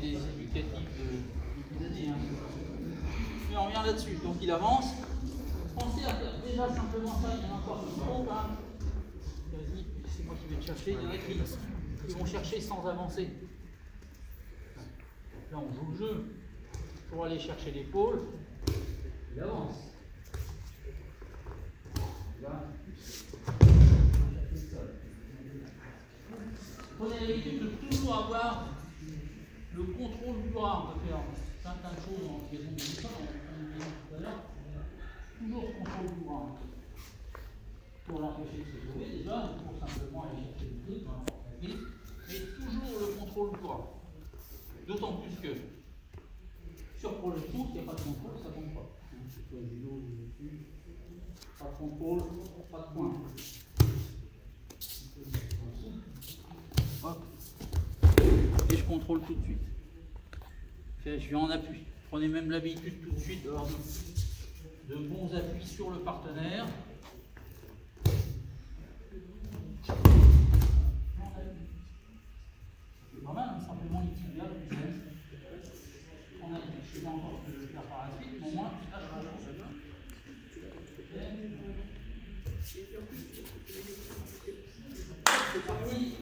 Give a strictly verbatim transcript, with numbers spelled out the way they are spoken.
des éducatifs de début d'année. Hein. Mais on revient là-dessus. Donc il avance. Pensez à faire déjà simplement ça, il y en a encore qui trompent. Hein. C'est moi qui vais te chercher. Il y en a qui, qui vont chercher sans avancer. Là, on joue le jeu. Pour aller chercher l'épaule, il avance. Là. Prenez l'habitude de toujours avoir le contrôle du bras. On peut faire certaines choses en raison de ça, on a dit tout à l'heure. Toujours contrôle du bras. Pour l'empêcher de se sauver, déjà, pour simplement aller chercher le truc, mais toujours le contrôle du bras. D'autant plus que sur projection, s'il n'y a pas de contrôle, ça ne tombe pas. Pas de contrôle, pas de point. Hop. Et je contrôle tout de suite. Je vais en appui. Prenez même l'habitude tout de suite d'avoir de, de bons appuis sur le partenaire. C'est pas mal, hein, simplement les tibias, le biceps. On a, je ne sais pas encore ce que je vais faire par la suite, mais au moins, là, je pense que c'est parti.